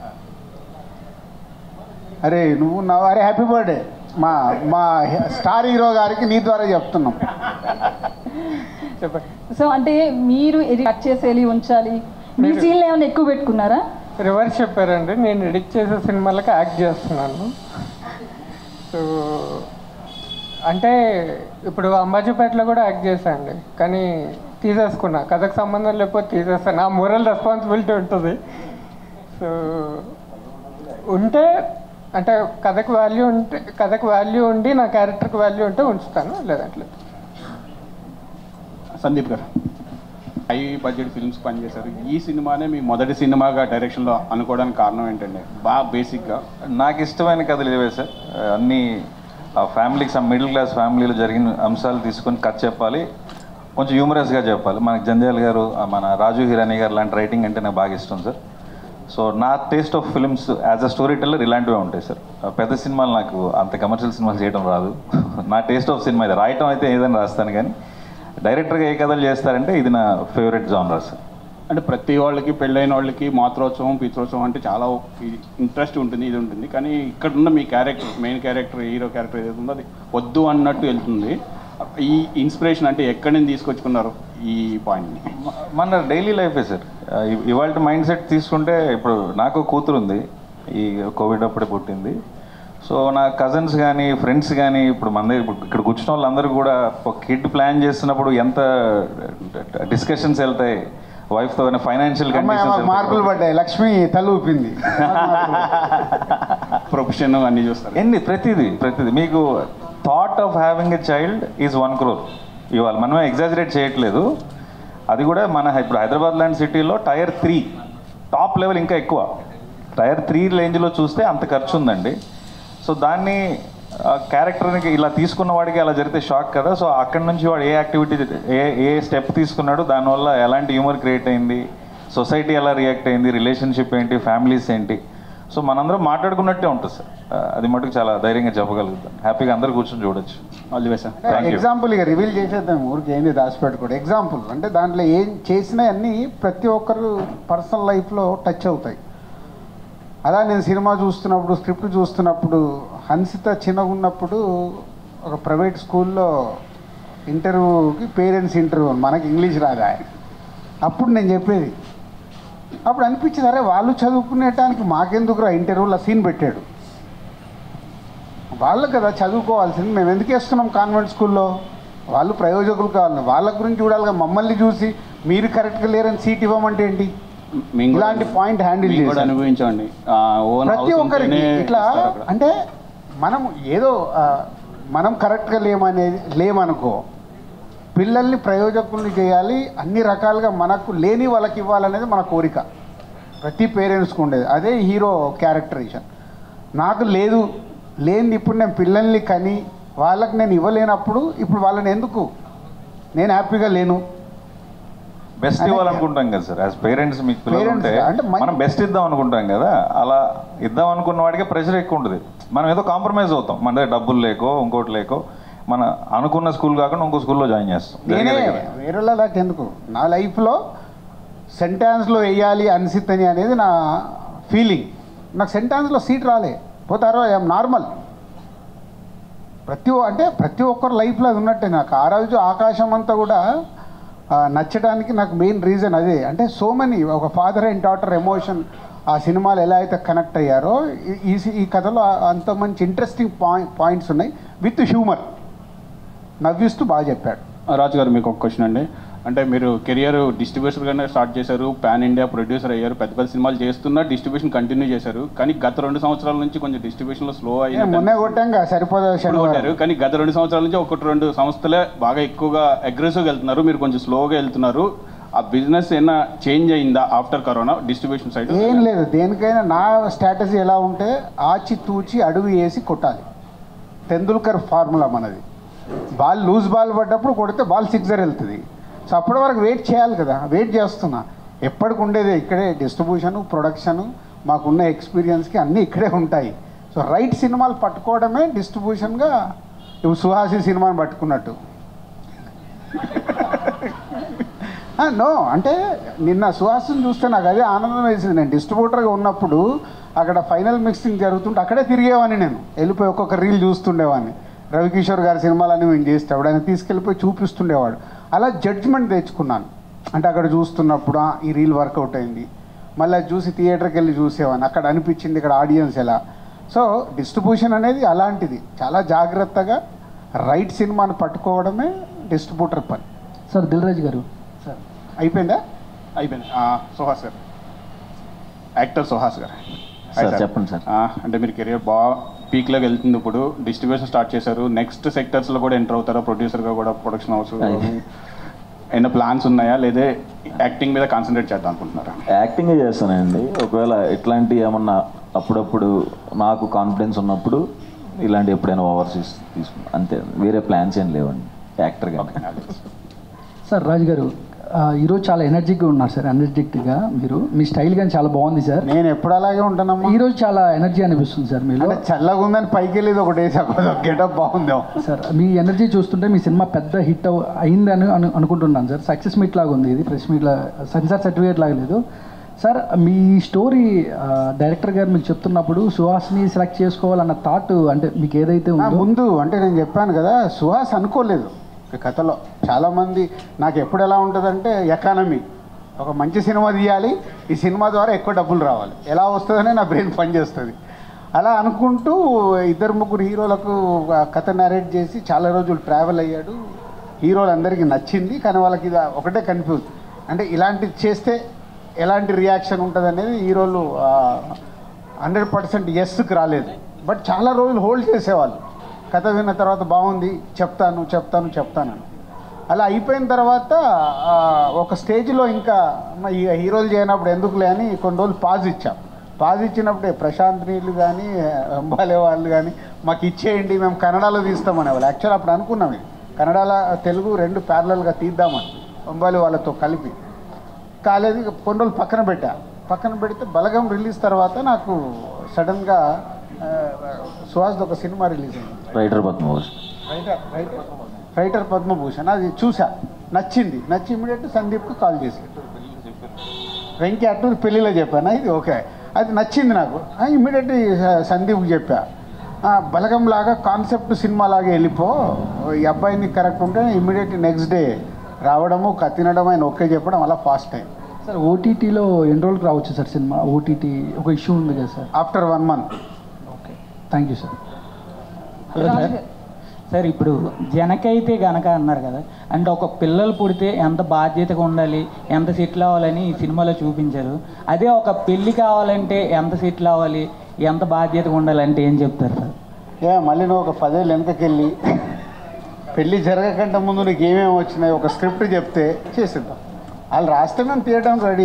అరే నువ్వు నా అరే హ్యాపీ బర్త్డే మా మా స్టార్ హీరో గారికి నీ ద్వారా చెప్తున్నాం. చెప్పండి. సో అంటే మీరు ఇది కట్ చేసేయాలి ఉంచాలి, మీ సీన్లు ఏమైనా ఎక్కువ పెట్టుకున్నారా? రివర్స్ చెప్పారండి. నేను ఎడిట్ చేసే సినిమాలకి యాక్ట్ చేస్తున్నాను. సో అంటే ఇప్పుడు అంబాజీపేటలో కూడా యాక్ట్ చేశానండి, కానీ తీసేసుకున్నా. కథకు సంబంధం లేకపోతే తీసేస్తాను, నా మోరల్ రెస్పాన్సిబిలిటీ ఉంటుంది. సో ఉంటే అంటే కథకు వాల్యూ ఉంటే కథకు వాల్యూ ఉండి నా క్యారెక్టర్కి వాల్యూ ఉంటే ఉంచుతాను, లేదంటే సందీప్ గారు, హై బడ్జెట్ ఫిల్మ్స్ పనిచేశారు. ఈ సినిమానే మీ మొదటి సినిమాగా డైరెక్షన్లో అనుకోవడానికి కారణం ఏంటండి? బాగా బేసిక్గా నాకు ఇష్టమైన కథలు ఇవే సార్. అన్నీ ఫ్యామిలీకి సమ్ మిడిల్ క్లాస్ ఫ్యామిలీలో జరిగిన అంశాలు తీసుకొని కథ చెప్పాలి, కొంచెం హ్యూమరస్గా చెప్పాలి. మనకి జంధ్యాల గారు, మన రాజు హిరానీ గారు లాంటి రైటింగ్ అంటే నాకు బాగా ఇష్టం సార్. సో నా taste of films as a story teller ఇలాంటివే ఉంటాయి సార్. పెద్ద సినిమాలు నాకు అంత కమర్షియల్ సినిమాలు చేయడం రాదు. నా టేస్ట్ ఆఫ్ సినిమా ఇది. రాయటం అయితే ఏదైనా రాస్తాను, కానీ డైరెక్టర్గా ఏ కథలు చేస్తారంటే ఇది నా ఫేవరెట్ జానర్ సార్. అంటే ప్రతి వాళ్ళకి పెళ్ళైన వాళ్ళకి మాతృోత్సవం పితృోత్సవం అంటే చాలా ఇంట్రెస్ట్ ఉంటుంది, ఇది ఉంటుంది. కానీ ఇక్కడ ఉన్న మీ character, main character, hero character ఏదైతే ఉందో అది వద్దు అన్నట్టు వెళ్తుంది. ఈ ఇన్స్పిరేషన్ అంటే ఎక్కడి నుంచి తీసుకొచ్చుకున్నారు ఈ పాయింట్ని? మన డైలీ లైఫే సార్. ఇవాళ మైండ్ సెట్ తీసుకుంటే ఇప్పుడు నాకు కూతురు ఉంది, ఈ కోవిడ్ అప్పుడే పుట్టింది. సో నా కజిన్స్ కానీ ఫ్రెండ్స్ కానీ ఇప్పుడు మన దగ్గర ఇక్కడ కూర్చున్న వాళ్ళందరూ కూడా ఒక కిడ్ ప్లాన్ చేస్తున్నప్పుడు ఎంత డిస్కషన్స్ వెళ్తాయి వైఫ్తో, ఫైనాన్షియల్ కండిషన్స్, మార్కులు పడ్డాయి, లక్ష్మి తల ప్రొఫెషన్ అన్నీ చూస్తారు. ఎన్ని ప్రతిదీ ప్రతిదీ మీకు thought of having a child is one crore ఇవాళ. మనమే ఎగ్జాజరేట్ చేయట్లేదు. అది కూడా మన ఇప్పుడు హైదరాబాద్ లాంటి సిటీలో టైర్ త్రీ టాప్ లెవెల్ ఇంకా ఎక్కువ. టైర్ త్రీ రేంజ్లో చూస్తే అంత ఖర్చు ఉందండి. సో దాన్ని క్యారెక్టర్కి ఇలా తీసుకున్న వాడికి అలా జరిగితే షాక్ కదా. సో అక్కడి నుంచి వాడు ఏ యాక్టివిటీ ఏ ఏ స్టెప్ తీసుకున్నాడు, దానివల్ల ఎలాంటి హ్యూమర్ క్రియేట్ అయింది, సొసైటీ ఎలా రియాక్ట్ అయింది, రిలేషన్షిప్ ఏంటి, ఫ్యామిలీస్ ఏంటి. సో మనందరం మాట్లాడుకున్నట్టే ఉంటుంది సార్. అది మటుకు చాలా ధైర్యంగా చెప్పగలుగుతాం. హ్యాపీగా అందరు కూర్చొని చూడొచ్చు. All the best sir. Thank you. Example ఇక రివీల్ చేసేద్దాం, ఊరికి ఏంది దాచిపెట్టుకోడు. ఎగ్జాంపుల్ అంటే దాంట్లో ఏం చేసినవన్నీ ప్రతి ఒక్కరు పర్సనల్ లైఫ్లో టచ్ అవుతాయి. అలా నేను సినిమా చూస్తున్నప్పుడు, స్క్రిప్ట్ చూస్తున్నప్పుడు, హన్సిత చిన్నగా ఉన్నప్పుడు ఒక ప్రైవేట్ స్కూల్లో ఇంటర్వ్యూకి పేరెంట్స్ ఇంటర్వ్యూ, మనకి ఇంగ్లీష్ రాదా. అప్పుడు నేను చెప్పేది, అప్పుడు అనిపించింది అరే వాళ్ళు చదువుకునేటానికి మాకెందుకురా ఇంటర్వ్యూలో సీన్ పెట్టాడు. వాళ్ళకు కదా చదువుకోవాల్సింది, మేము ఎందుకు వేస్తున్నాం కాన్వెంట్ స్కూల్లో, వాళ్ళు ప్రయోజకులు కావాలి, వాళ్ళ గురించి చూడాలిగా. మమ్మల్ని చూసి మీరు కరెక్ట్గా లేరని సీట్ ఇవ్వమంటే ఏంటి? ఇలాంటి పాయింట్ హ్యాండిల్ చేసి అనుభవించండి ప్రతి ఒక్కరికి ఇట్లా. అంటే మనం ఏదో మనం కరెక్ట్గా లేమనేది లేమనుకో, పిల్లల్ని ప్రయోజకుల్ని చేయాలి, అన్ని రకాలుగా మనకు లేని వాళ్ళకి ఇవ్వాలనేది మన కోరిక ప్రతి పేరెంట్స్కి ఉండేది. అదే హీరో క్యారెక్టరైజేషన్. నాకు లేదు, లేనిది ఇప్పుడు నేను పిల్లల్ని కని వాళ్ళకి నేను ఇవ్వలేనప్పుడు ఇప్పుడు వాళ్ళని ఎందుకు, నేను హ్యాపీగా లేను. బెస్ట్ ఇవ్వాలనుకుంటాం కదా సార్. యాజ్ పేరెంట్స్ మీకు పిల్లలు ఉంటే మనం బెస్ట్ ఇద్దాం అనుకుంటాం కదా. అలా ఇద్దాం అనుకున్న వాడికి ప్రెషర్ ఎక్కువ ఉంటుంది. మనం ఏదో కాంప్రమైజ్ అవుతాం, మన దగ్గర డబ్బులు లేకో ఇంకోటి లేకో, మన అనుకున్న స్కూల్ కాకుండా ఇంకో స్కూల్లో జాయిన్ చేస్తాం. నేనే వేరేలా దాకా ఎందుకు, నా లైఫ్లో సెంటాన్స్లో వేయాలి అన్సిత్ అని అనేది నా ఫీలింగ్. నాకు సెంటాన్స్లో సీట్ రాలే, పోతారో ఐఎమ్ నార్మల్. ప్రతి అంటే ప్రతి ఒక్కరు లైఫ్లో అది ఉన్నట్టే. నాకు ఆ రోజు ఆకాశం అంతా కూడా నచ్చడానికి నాకు మెయిన్ రీజన్ అదే. అంటే సో మెనీ, ఒక ఫాదర్ అండ్ డాటర్ ఎమోషన్ ఆ సినిమాలు ఎలా అయితే కనెక్ట్ అయ్యారో ఈ ఈ కథలో అంత మంచి ఇంట్రెస్టింగ్ పాయింట్ పాయింట్స్ ఉన్నాయి విత్ హ్యూమర్, నవ్విస్తూ బాగా చెప్పాడు. రాజు గారు మీకు ఒక క్వశ్చన్ అండి. అంటే మీరు కెరియర్ డిస్ట్రిబ్యూటర్గానే స్టార్ట్ చేశారు, పాన్ ఇండియా ప్రొడ్యూసర్ అయ్యారు, పెద్ద పెద్ద సినిమాలు చేస్తున్నా, డిస్ట్రిబ్యూషన్ కంటిన్యూ చేశారు. కానీ గత రెండు సంవత్సరాల నుంచి కొంచెం డిస్ట్రిబ్యూషన్లో స్లో అయ్యి మొన్నే కొట్టాం సరిపోతారు. కానీ గత రెండు సంవత్సరాల నుంచి ఒకటి రెండు సంస్థలే బాగా ఎక్కువగా అగ్రెసివ్గా వెళ్తున్నారు, మీరు కొంచెం స్లోగా వెళ్తున్నారు. ఆ బిజినెస్ ఏమైనా చేంజ్ అయిందా ఆఫ్టర్ కరోనా డిస్ట్రిబ్యూషన్ సైడ్? ఏం లేదు, దేనికైనా నా స్ట్రాటజీ ఎలా ఉంటే ఆచి తూచి అడుగు వేసి కొట్టాలి. తెందుల్కర్ ఫార్ములా మనది. బాల్ లూజ్ బాల్ పడ్డప్పుడు కొడితే బాల్ సిక్సర్ వెళ్తుంది. సో అప్పటి వరకు వెయిట్ చేయాలి కదా, వెయిట్ చేస్తున్నా. ఎప్పటికి ఉండేది ఇక్కడే డిస్ట్రిబ్యూషను, ప్రొడక్షను, మాకున్న ఎక్స్పీరియన్స్కి అన్నీ ఇక్కడే ఉంటాయి. సో రైట్ సినిమాలు పట్టుకోవడమే డిస్ట్రిబ్యూషన్గా ఇప్పుడు సుహాసి సినిమాని పట్టుకున్నట్టు. నో అంటే నిన్న సుహాసిని చూస్తే నాకు అదే ఆనందం వేసింది. నేను డిస్ట్రిబ్యూటర్గా ఉన్నప్పుడు అక్కడ ఫైనల్ మిక్సింగ్ జరుగుతుంటే అక్కడే తిరిగేవాడిని, నేను వెళ్ళిపోయి ఒక్కొక్క రీల్ చూస్తుండేవాడిని. రవికిషోర్ గారి సినిమాలన్నీ మేము చేసేవాడు, ఆయన తీసుకెళ్ళిపోయి చూపిస్తుండేవాడు. అలా జడ్జ్మెంట్ తెచ్చుకున్నాను. అంటే అక్కడ చూస్తున్నప్పుడు ఈ రీల్ వర్కౌట్ అయింది, మళ్ళీ చూసి థియేటర్కి వెళ్ళి చూసేవాడిని, అక్కడ అనిపించింది ఇక్కడ ఆడియన్స్ ఎలా. సో డిస్ట్రిబ్యూషన్ అనేది అలాంటిది, చాలా జాగ్రత్తగా రైట్ సినిమాని పట్టుకోవడమే డిస్ట్రిబ్యూటర్ పని. సార్ దిల్ రాజు గారు సార్ అయిపోయిందా? అయిపోయింది. సుహాస్ గారు, యాక్టర్ సుహాస్ గారు చెప్పండి సార్. అంటే మీరు కెరియర్ బాగా పీక్లోకి వెళ్తుంది, ఇప్పుడు డిస్ట్రిబ్యూషన్ స్టార్ట్ చేశారు, నెక్స్ట్ సెక్టర్స్లో కూడా ఎంటర్ అవుతారా? ప్రొడ్యూసర్గా కూడా, ప్రొడక్షన్ హౌస్ ఏమైనా ప్లాన్స్ ఉన్నాయా, లేదా యాక్టింగ్ మీద కాన్సన్ట్రేట్ చేద్దాం అనుకుంటున్నారా? యాక్టింగే చేస్తానండి. ఒకవేళ ఇట్లాంటి ఏమన్నా అప్పుడప్పుడు నాకు కాన్ఫిడెన్స్ ఉన్నప్పుడు ఇలాంటి ఎప్పుడైనా ఓవర్సీస్ తీసుకున్నాను అంతే, వేరే ప్లాన్స్ ఏం లేవండి యాక్టర్గా. సార్ రాజు గారు ఈరోజు చాలా ఎనర్జిక్గా ఉన్నారు సార్, ఎనర్జెటిక్గా మీరు, మీ స్టైల్ కానీ చాలా బాగుంది సార్. నేను ఎప్పుడు అలాగే ఉంటానమ్మా. ఈరోజు చాలా ఎనర్జీ అనిపిస్తుంది సార్ మీరు. చల్లగా ఉందని పైకి వెళ్ళేది ఒకటి గెటప్ బాగుంది సార్. మీ ఎనర్జీ చూస్తుంటే మీ సినిమా పెద్ద హిట్ అయిందని అను అనుకుంటున్నాను సార్. సక్సెస్ మీట్ లాగా ఉంది ఇది, ప్రెస్ మీట్లా సెన్సార్ సర్టిఫికేట్ లాగా లేదు సార్. మీ స్టోరీ డైరెక్టర్ గారు మీకు చెప్తున్నప్పుడు సుహాస్ని సెలెక్ట్ చేసుకోవాలన్న థాట్ అంటే మీకు ఏదైతే ఉందో ముందు, అంటే నేను చెప్పాను కదా, సుహాస్ అనుకోలేదు కథలో. చాలామంది నాకు ఎప్పుడు ఎలా ఉంటుందంటే ఎకానమీ, ఒక మంచి సినిమా తీయాలి, ఈ సినిమా ద్వారా ఎక్కువ డబ్బులు రావాలి, ఎలా వస్తుందనే నా బ్రెయిన్ పనిచేస్తుంది. అలా అనుకుంటూ ఇద్దరు ముగ్గురు హీరోలకు కథ నరేట్ చేసి చాలా రోజులు ట్రావెల్ అయ్యాడు. హీరోలు అందరికీ నచ్చింది, కానీ వాళ్ళకి ఇది ఒకటే కన్ఫ్యూజ్, అంటే ఇలాంటిది చేస్తే ఎలాంటి రియాక్షన్ ఉంటుంది అనేది హీరోలు హండ్రెడ్ పర్సెంట్ ఎస్కి రాలేదు. బట్ చాలా రోజులు హోల్డ్ చేసేవాళ్ళు, కథ విన్న తర్వాత బాగుంది, చెప్తాను చెప్తాను చెప్తాను అలా అయిపోయిన తర్వాత ఒక స్టేజ్లో ఇంకా ఈ హీరోలు చేయనప్పుడు ఎందుకులే అని కొన్ని రోజులు పాజ్ ఇచ్చాం. పాజ్ ఇచ్చినప్పుడే ప్రశాంత్ నీళ్ళు కానీ అంబాలే వాళ్ళు కానీ మాకు ఇచ్చేయండి, మేము కన్నడలో తీస్తామనే వాళ్ళు. యాక్చువల్ అప్పుడు అనుకున్నాం ఇది కన్నడలో తెలుగు రెండు ప్యారలల్గా తీద్దామని అంబాలి వాళ్ళతో కలిపి. కాలేదు, కొన్ని రోజులు పక్కన పెట్టా. పక్కన పెడితే బలగం రిలీజ్ తర్వాత నాకు సడన్గా సుహాస్ది ఒక సినిమా రిలీజ్ అయింది, writer Padmabhushan. Writer writer writer Padmabhushan. అది చూసా, నచ్చింది. నచ్చి ఇమీడియట్ సందీప్కి కాల్ చేసి వెంకీ అట్టూరు పెళ్ళిలో చెప్పాను ఇది ఓకే, అది నచ్చింది నాకు. ఇమీడియట్ సందీప్కి చెప్పా, బలగం లాగా కాన్సెప్ట్ సినిమా లాగా వెళ్ళిపో, ఈ అబ్బాయిని కరెక్ట్ ఉంటే ఇమీడియట్ నెక్స్ట్ డే రావడము కత్తినడం ఆయన ఓకే చెప్పడం అలా ఫాస్ట్ అయింది. సార్ ఓటీటీలో ఎన్ని రోజులకు రావచ్చు సార్ సినిమా? ఓటీటీ ఒక ఇష్యూ ఉంది కదా sir. After one month. Okay, thank you sir. Hello sir. Sir ఇప్పుడు జనకైతే గనక అన్నారు కదా, అంటే ఒక పిల్లలు పుడితే ఎంత బాధ్యతగా ఉండాలి, ఎంత సెటిల్ అవ్వాలని ఈ సినిమాలో చూపించారు. అదే ఒక పెళ్ళి కావాలంటే ఎంత సెటిల్ అవ్వాలి, ఎంత బాధ్యతగా ఉండాలంటే ఏం చెప్తారు సార్? ఏ మళ్ళీ నువ్వు ఒక పదేళ్ళు వెనకకెళ్ళి పెళ్ళి జరగకంటే ముందు నీకు ఏమేమి వచ్చినాయి ఒక స్క్రిప్ట్ చెప్తే చేసిద్దాం. వాళ్ళు రాస్తే మేము తీయడం రెడీ.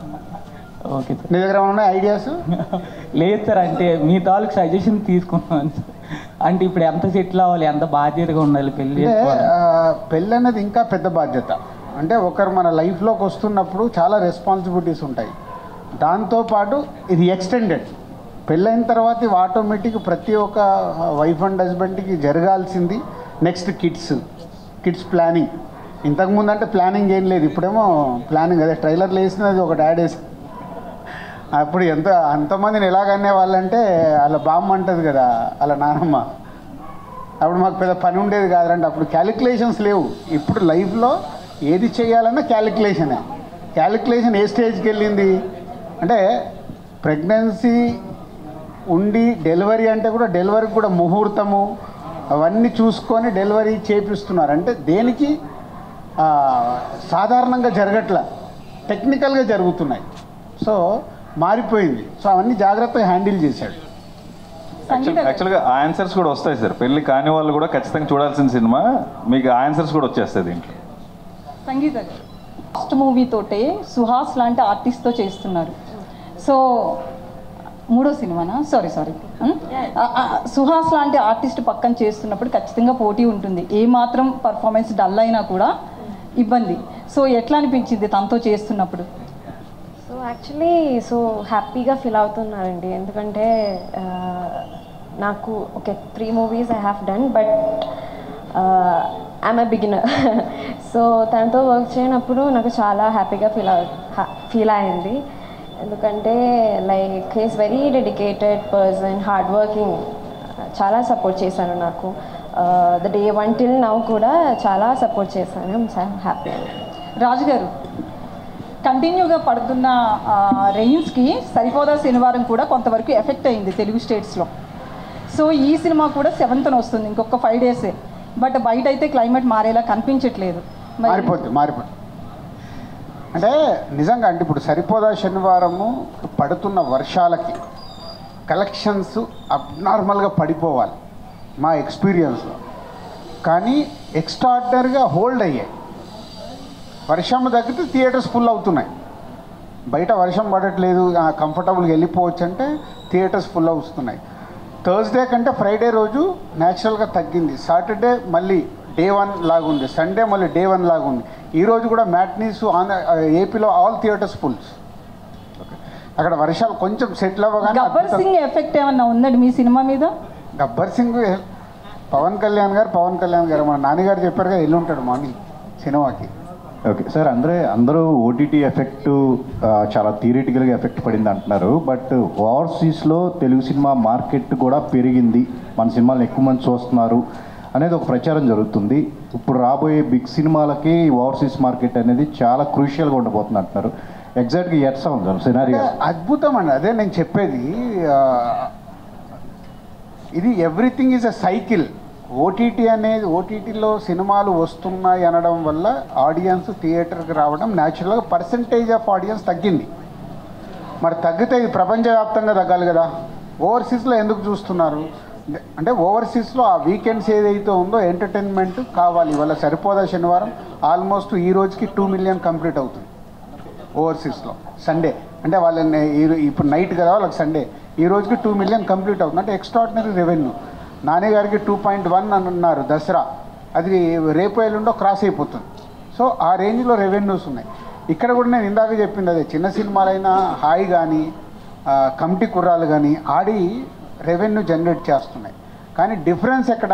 Okay sir. నీ దగ్గర ఉన్నాయి ఐడియాస్? లేదు సార్, అంటే మీ తాలూకు సజెషన్ తీసుకున్నాను సార్. అంటే ఇప్పుడు ఎంత సెటిల్ అవ్వాలి, ఎంత బాధ్యతగా ఉండాలి పెళ్ళి? పెళ్ళి అనేది ఇంకా పెద్ద బాధ్యత. అంటే ఒకరు మన లైఫ్లోకి వస్తున్నప్పుడు చాలా రెస్పాన్సిబిలిటీస్ ఉంటాయి. దాంతోపాటు ఇది ఎక్స్టెండెడ్. పెళ్ళైన తర్వాత ఇవి ఆటోమేటిక్ ప్రతి ఒక్క వైఫ్ అండ్ హస్బెండ్కి జరగాల్సింది. Next kids kids planning. ఇంతకుముందు అంటే ప్లానింగ్ ఏం లేదు, ఇప్పుడేమో ప్లానింగ్. అదే ట్రైలర్లో వేసినది ఒక డాడ్ వేసి అప్పుడు ఎంత అంతమందిని ఎలాగనే వాళ్ళంటే వాళ్ళ బామ్మ అంటుంది కదా వాళ్ళ నానమ్మ, అప్పుడు మాకు పెద్ద పని ఉండేది కాదంటే అప్పుడు క్యాలిక్యులేషన్స్ లేవు. ఇప్పుడు లైఫ్లో ఏది చేయాలన్నా క్యాలిక్యులేషనే. క్యాలిక్యులేషన్ ఏ స్టేజ్కి వెళ్ళింది అంటే ప్రెగ్నెన్సీ ఉండి డెలివరీ అంటే కూడా డెలివరీకి కూడా ముహూర్తము అవన్నీ చూసుకొని డెలివరీ చేపిస్తున్నారు. అంటే దేనికి సాధారణంగా జరగట్లా, టెక్నికల్గా జరుగుతున్నాయి. సో మారిపోయింది. సో అవన్నీ జాగ్రత్తగా హ్యాండిల్ చేశాడు. యాక్చువల్గా ఆ ఆన్సర్స్ కూడా వస్తాయి సార్. పెళ్ళి కాని వాళ్ళు కూడా ఖచ్చితంగా చూడాల్సిన సినిమా, మీకు ఆ ఆన్సర్స్ కూడా వచ్చేస్తుంది దీంట్లో. సంగీత గారు ఫస్ట్ మూవీ తోటే సుహాస్ లాంటి ఆర్టిస్ట్తో చేస్తున్నారు. సో మూడో సినిమానా సారీ సారీ సుహాస్ లాంటి ఆర్టిస్ట్ పక్కన చేస్తున్నప్పుడు ఖచ్చితంగా పోటీ ఉంటుంది. ఏ మాత్రం పర్ఫార్మెన్స్ డల్ అయినా కూడా ఇబ్బంది. సో ఎట్లా అనిపించింది తనతో చేస్తున్నప్పుడు? సో యాక్చువల్లీ సో హ్యాపీగా ఫీల్ అవుతున్నానండి. ఎందుకంటే నాకు okay three movies I have done, but I'm a beginner. So తనతో వర్క్ చేయనప్పుడు నాకు చాలా హ్యాపీగా ఫీల్ ఫీల్ అయింది. ఎందుకంటే like he's very dedicated person, hard working. చాలా సపోర్ట్ చేశాను నాకు. The day one till now కూడా చాలా సపోర్ట్ చేశాను. చాలా హ్యాపీ అండి. రాజు గారు కంటిన్యూగా పడుతున్న రెయిన్స్కి సరిపోదా శనివారం కూడా కొంతవరకు ఎఫెక్ట్ అయింది తెలుగు స్టేట్స్లో. సో ఈ సినిమా కూడా సెవెంత్న వస్తుంది, ఇంకొక ఫైవ్ డేసే. బట్ బయట అయితే క్లైమేట్ మారేలా కనిపించట్లేదు. మారిపోద్ది మారిపోద్ది అంటే నిజంగా అంటే ఇప్పుడు సరిపోదా శనివారము పడుతున్న వర్షాలకి కలెక్షన్స్ అబ్నార్మల్గా పడిపోవాలి మా ఎక్స్పీరియన్స్లో. కానీ ఎక్స్ట్రాడినరీగా హోల్డ్ అయ్యాయి. వర్షం తగ్గితే థియేటర్స్ ఫుల్ అవుతున్నాయి. బయట వర్షం పడట్లేదు, కంఫర్టబుల్గా వెళ్ళిపోవచ్చు అంటే థియేటర్స్ ఫుల్ అవుతున్నాయి. థర్స్డే కంటే ఫ్రైడే రోజు న్యాచురల్గా తగ్గింది. సాటర్డే మళ్ళీ డే వన్ లాగుంది, సండే మళ్ళీ డే వన్ లాగుంది. ఈరోజు కూడా మ్యాట్నీస్ ఆంధ్ర ఏపీలో ఆల్ థియేటర్స్ ఫుల్స్. అక్కడ వర్షాలు కొంచెం సెటిల్ అవ్వగానే గబ్బర్ సింగ్ ఎఫెక్ట్ ఏమన్నా ఉందండి మీ సినిమా మీద? గబ్బర్ సింగ్ పవన్ కళ్యాణ్ గారు పవన్ కళ్యాణ్ గారు మన నాన్నగారు చెప్పారు కదా వెళ్ళి ఉంటాడు మార్నింగ్ సినిమాకి. ఓకే సార్, అందరూ అందరూ ఓటీటీ ఎఫెక్ట్ చాలా థియరిటికల్గా ఎఫెక్ట్ పడింది అంటున్నారు. బట్ ఓవర్సీస్లో తెలుగు సినిమా మార్కెట్ కూడా పెరిగింది, మన సినిమాలను ఎక్కువ మంది చూస్తున్నారు అనేది ఒక ప్రచారం జరుగుతుంది. ఇప్పుడు రాబోయే బిగ్ సినిమాలకి ఓవర్సీస్ మార్కెట్ అనేది చాలా క్రూషియల్గా ఉండబోతుంది అంటున్నారు. ఎగ్జాక్ట్గా ఎట్స్ ఉంది సార్ సినారియో? అద్భుతం అండి, అదే నేను చెప్పేది. ఇది everything is a cycle. OTT అనేది ఓటీటీలో సినిమాలు వస్తున్నాయి అనడం వల్ల ఆడియన్స్ థియేటర్కి రావడం న్యాచురల్గా పర్సంటేజ్ ఆఫ్ ఆడియన్స్ తగ్గింది. మరి తగ్గితే ఇది ప్రపంచవ్యాప్తంగా తగ్గాలి కదా. ఓవర్సీస్లో ఎందుకు చూస్తున్నారు? అంటే ఓవర్సీస్లో ఆ వీకెండ్స్ ఏదైతే ఉందో ఎంటర్టైన్మెంట్ కావాలి. ఇవాళ సరిపోదా శనివారం ఆల్మోస్ట్ ఈ రోజుకి టూ మిలియన్ కంప్లీట్ అవుతుంది ఓవర్సీస్లో సండే. అంటే వాళ్ళని ఇప్పుడు నైట్ కదా వాళ్ళకి సండే, ఈ రోజుకి టూ మిలియన్ కంప్లీట్ అవుతుంది. అంటే ఎక్స్ట్రాడినరీ రెవెన్యూ. నాని గారికి టూ పాయింట్ వన్ అని అన్నారు దసరా, అది రేపు ఎల్లుండో క్రాస్ అయిపోతుంది. సో ఆ రేంజ్లో రెవెన్యూస్ ఉన్నాయి. ఇక్కడ కూడా నేను ఇందాక చెప్పింది అదే, చిన్న సినిమాలైనా హాయ్ కానీ కమిటీ కుర్రాలు కానీ ఆడి రెవెన్యూ జనరేట్ చేస్తున్నాయి. కానీ డిఫరెన్స్ ఎక్కడ?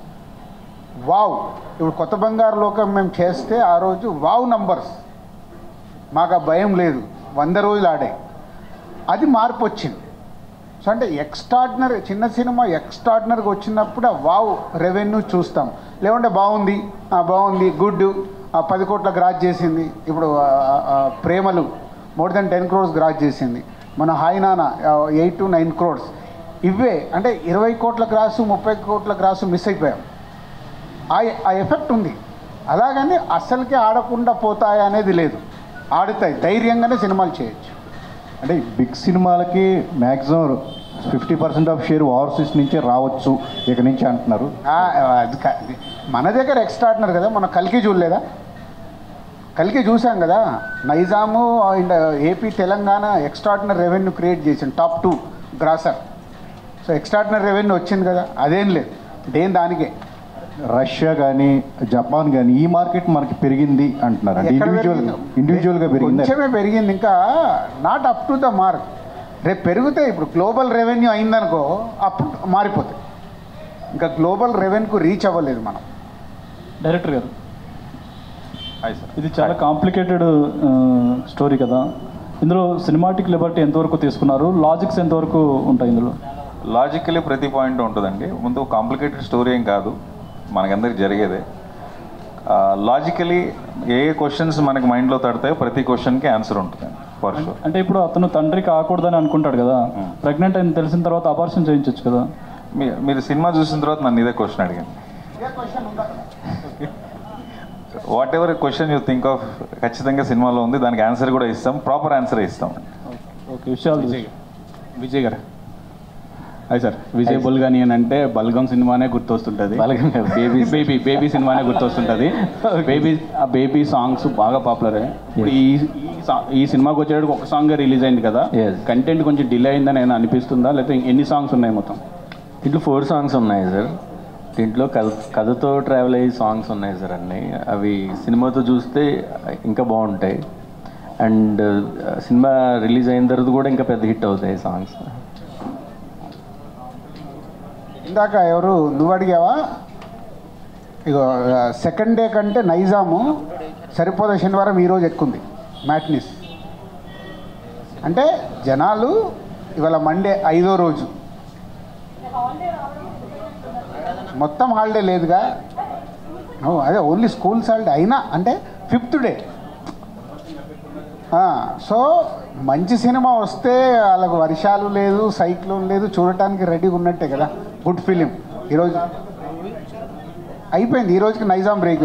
వావ్. ఇప్పుడు కొత్త బంగారు లోకం మేము చేస్తే ఆ రోజు వావ్ నంబర్స్, మాకు ఆ భయం లేదు, వంద రోజులు ఆడాయి. అది మార్పు వచ్చింది. సో అంటే ఎక్స్ట్రాడినరీ చిన్న సినిమా ఎక్స్ట్రాడినరీగా వచ్చినప్పుడు ఆ వావ్ రెవెన్యూ చూస్తాం. లేకుంటే బాగుంది బాగుంది గుడ్ పది కోట్ల గ్రాస్ చేసింది. ఇప్పుడు Premalu more than ten crores gross చేసింది. మన హాయ్ నాన్న ఎయిట్ టు నైన్ క్రోర్స్. ఇవే అంటే ఇరవై కోట్ల గ్రాసు ముప్పై కోట్ల గ్రాసు మిస్ అయిపోయాం. ఆ ఆ ఎఫెక్ట్ ఉంది. అలాగని అస్సలకి ఆడకుండా పోతాయి అనేది లేదు, ఆడుతాయి. ధైర్యంగానే సినిమాలు చేయొచ్చు. అంటే బిగ్ సినిమాలకి maximum fifty percent of share overseas నుంచే రావచ్చు ఇక నుంచి అంటున్నారు. అది మన దగ్గర ఎక్స్ట్రాడినరీ కదా. మన కల్కి చూడలేదా? కల్కి చూసాం కదా. Nizam and AP Telangana extraordinary revenue create చేసింది, top two grosser. So extraordinary revenue వచ్చింది కదా, అదేం లేదు, దేని దానికే. రష్యా కానీ జపాన్ కానీ ఈ మార్కెట్ మనకి పెరిగింది అంటున్నారు. ఇండివిజువల్ ఇండివిజువల్గా పెరిగింది, కొంచెమే పెరిగింది, ఇంకా not up to the mark. రేపు పెరిగితే ఇప్పుడు గ్లోబల్ రెవెన్యూ అయిందనుకో అప్పుడు మారిపోతాయి. ఇంకా గ్లోబల్ రెవెన్యూకు రీచ్ అవ్వలేదు మనం. డైరెక్టర్ గారు, ఇది చాలా కాంప్లికేటెడ్ స్టోరీ కదా. ఇందులో సినిమాటిక్ లిబర్టీ ఎంతవరకు తీసుకున్నారు, లాజిక్స్ ఎంతవరకు ఉంటాయి ఇందులో? లాజికలీ ప్రతి పాయింట్ ఉంటుందండి. ముందు కాంప్లికేటెడ్ స్టోరీ ఏం కాదు, మనకందరికి జరిగేదే. లాజికలీ ఏ ఏ క్వశ్చన్స్ మనకి మైండ్లో తడతాయో ప్రతి క్వశ్చన్కి ఆన్సర్ ఉంటుంది ఫర్ షూర్. అంటే ఇప్పుడు అతను తండ్రి కాకూడదని అనుకుంటాడు కదా, ప్రెగ్నెంట్ అని తెలిసిన తర్వాత అబార్షన్ చేయించవచ్చు కదా. మీ మీరు సినిమా చూసిన తర్వాత నన్ను ఇదే క్వశ్చన్ అడిగాను. Whatever question you think of ఖచ్చితంగా సినిమాలో ఉంది, దానికి ఆన్సర్ కూడా ఇస్తాం, ప్రాపర్ ఆన్సర్ ఇస్తాం. ఓకే, విషయాలు విజయ్ గారు. అదే సార్, విజయ్ బుల్గాని అని అంటే బల్గం సినిమానే గుర్తొస్తుంటుంది. బేబీ బేబీ బేబీ సినిమానే గుర్తొస్తుంటుంది. బేబీ ఆ బేబీ సాంగ్స్ బాగా పాపులర్. ఇప్పుడు ఈ ఈ సినిమాకి వచ్చేటప్పుడు ఒక సాంగ్ రిలీజ్ అయింది కదా, కంటెంట్ కొంచెం డిలే అయిందని నేను అనిపిస్తుందా, లేకపోతే ఎన్ని సాంగ్స్ ఉన్నాయి మొత్తం? దీంట్లో ఫోర్ సాంగ్స్ ఉన్నాయి సార్. దీంట్లో కథ కథతో ట్రావెల్ అయ్యే సాంగ్స్ ఉన్నాయి సార్ అన్నీ. అవి సినిమాతో చూస్తే ఇంకా బాగుంటాయి. అండ్ సినిమా రిలీజ్ అయిన తర్వాత కూడా ఇంకా పెద్ద హిట్ అవుతాయి సాంగ్స్. ఇందాక ఎవరు నువ్వు అడిగావా? ఇగో సెకండ్ డే కంటే నైజాము సరిపోదా శనివారం ఈరోజు ఎక్కుంది మ్యాట్నిస్. అంటే జనాలు ఇవాళ మండే ఐదో రోజు, మొత్తం హాలిడే లేదుగా. అదే ఓన్లీ స్కూల్స్ హాలిడే అయినా అంటే ఫిఫ్త్ డే. సో మంచి సినిమా వస్తే వాళ్ళకు వర్షాలు లేదు, సైక్లోన్ లేదు, చూడటానికి రెడీగా ఉన్నట్టే కదా. గుడ్ ఫిలిం ఈరోజు అయిపోయింది. ఈ రోజుకి నైజాం బ్రేక్.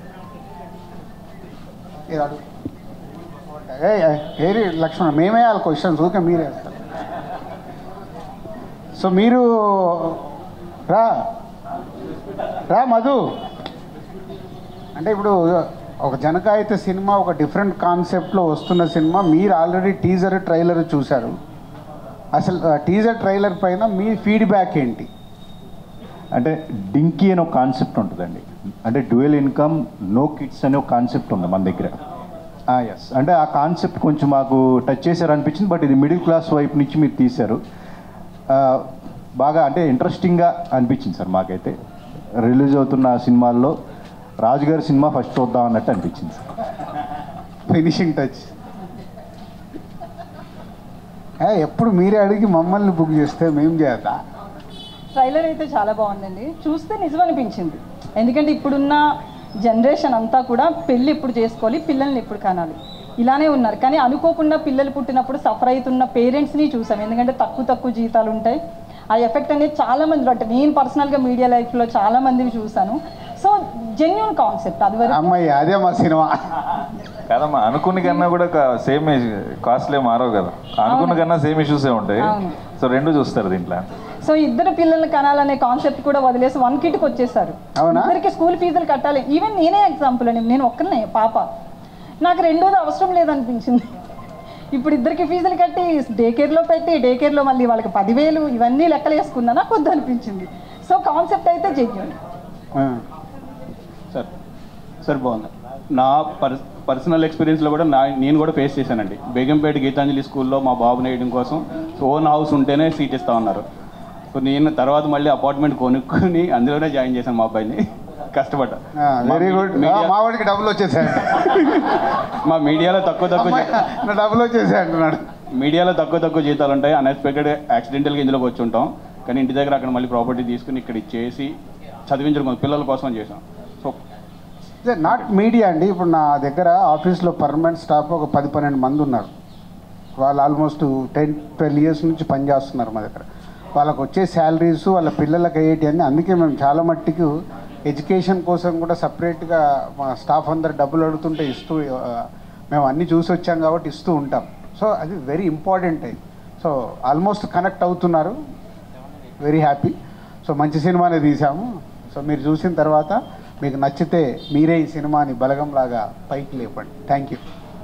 ఏరి లక్ష్మణ్, మేమే వాళ్ళ క్వశ్చన్స్ ఊరికే మీరే వేస్తారు. సో మీరు రా రా మధు. అంటే ఇప్పుడు ఒక జనకాయిత సినిమా ఒక డిఫరెంట్ కాన్సెప్ట్లో వస్తున్న సినిమా. మీరు ఆల్రెడీ టీజర్ ట్రైలర్ చూశారు. అసలు టీజర్ ట్రైలర్ పైన మీ ఫీడ్బ్యాక్ ఏంటి? అంటే డింకీ అనే ఒక కాన్సెప్ట్ ఉంటుందండి. అంటే డ్యూయల్ ఇన్కమ్ నో కిడ్స్ అనే ఒక కాన్సెప్ట్ ఉంది మన దగ్గర. ఎస్, అంటే ఆ కాన్సెప్ట్ కొంచెం మాకు టచ్ చేశారు అనిపించింది. బట్ ఇది మిడిల్ క్లాస్ వైపు నుంచి మీరు తీశారు. బాగా అంటే ఇంట్రెస్టింగ్గా అనిపించింది సార్ మాకైతే. రిలీజ్ అవుతున్న సినిమాల్లో రాజుగారి సినిమా ఫస్ట్ చూద్దాం అన్నట్టు అనిపించింది సార్. Finishing touch. ఎప్పుడు మీరే అడిగి మమ్మల్ని బుక్ చేస్తే మేము చేద్దా. ట్రైలర్ అయితే చాలా బాగుందండి, చూస్తే నిజం అనిపించింది. ఎందుకంటే ఇప్పుడున్న జనరేషన్ అంతా కూడా పెళ్ళి ఎప్పుడు చేసుకోవాలి, పిల్లల్ని ఎప్పుడు కనాలి, ఇలానే ఉన్నారు. కానీ అనుకోకుండా పిల్లలు పుట్టినప్పుడు సఫర్ అవుతున్న పేరెంట్స్ని చూసాం. ఎందుకంటే తక్కువ తక్కువ జీతాలు ఉంటాయి. ఆ ఎఫెక్ట్ అనేది చాలా మందిలో, అంటే నేను పర్సనల్గా మీడియా లైఫ్లో చాలా మందిని చూశాను. So genuine concept. అది వరకు అమ్మాయి అదే మా సినిమా కాదమ్మా. అనుకున్న కన్నా కూడా సేమ్ కాస్ట్లే మారవు కదా. అనుకున్న కన్నా సేమ్ ఇష్యూసే ఉంటాయి. సో రెండు చూస్తారు దీంట్లో. సో ఇద్దరు పిల్లల్ని కనాలనే కాన్సెప్ట్ కూడా వదిలేసి వన్ కిట్కి వచ్చేసారు. అవునా? ఇద్దరికి స్కూల్ ఫీజులు కట్టాలి. ఈవెన్ నేనే ఎగ్జాంపుల్ అండి, నేను ఒక్కనే పాప, నాకు రెండోది అవసరం లేదనిపించింది. ఇప్పుడు ఇద్దరికి ఫీజులు కట్టి డే కేర్లో పెట్టి డే కేర్లో మళ్ళీ వాళ్ళకి పదివేలు ఇవన్నీ లెక్కలు వేసుకున్నా నాకు వద్దు అనిపించింది. సో కాన్సెప్ట్ అయితే జెన్యూన్. సార్ సార్ బాగుంది. నా పర్ పర్సనల్ ఎక్స్పీరియన్స్లో కూడా నా నేను కూడా ఫేస్ చేశానండి. బేగంపేట గీతాంజలి స్కూల్లో మా బాబుని వేయడం కోసం ఓన్ హౌస్ ఉంటేనే సీట్ ఇస్తా ఉన్నారు. సో నేను తర్వాత మళ్ళీ అపార్ట్మెంట్ కొనుక్కొని అందులోనే జాయిన్ చేశాను మా అబ్బాయిని, కష్టపడ్డా. Very good. మా వాడికి డబ్బులు వచ్చేసాయి. మా మీడియాలో తక్కువ తక్కువ డబ్బులు వచ్చేసాయి అంటున్నాడు. మీడియాలో తక్కువ తక్కువ జీతాలు ఉంటాయి, అన్ఎక్స్పెక్టెడ్ యాక్సిడెంటల్గా ఇందులోకి వచ్చి ఉంటాం. కానీ ఇంటి దగ్గర అక్కడ మళ్ళీ ప్రాపర్టీ తీసుకుని ఇక్కడ ఇచ్చేసి చదివించడం పిల్లల కోసం చేసాం. సో నాట్ మీడియా అండి. ఇప్పుడు నా దగ్గర ఆఫీస్లో పర్మనెంట్ స్టాఫ్ ఒక పది పన్నెండు మంది ఉన్నారు. వాళ్ళు ఆల్మోస్ట్ టెన్ ట్వెల్వ్ ఇయర్స్ నుంచి పనిచేస్తున్నారు మా దగ్గర. వాళ్ళకు వచ్చే శాలరీస్ వాళ్ళ పిల్లలకి అయ్యేటి అన్నీ. అందుకే మేము చాలా మట్టికి ఎడ్యుకేషన్ కోసం కూడా సపరేట్గా మా స్టాఫ్ అందరు డబ్బులు అడుగుతుంటే ఇస్తూ మేము అన్నీ చూసి వచ్చాం కాబట్టి ఇస్తూ ఉంటాం. సో అది వెరీ ఇంపార్టెంట్ అయింది. సో ఆల్మోస్ట్ కనెక్ట్ అవుతున్నారు. Very happy. సో మంచి సినిమానే తీసాము. సో మీరు చూసిన తర్వాత మీకు నచ్చితే మీరే ఈ సినిమాని బలగంలాగా పైకి లేపండి. Thank you.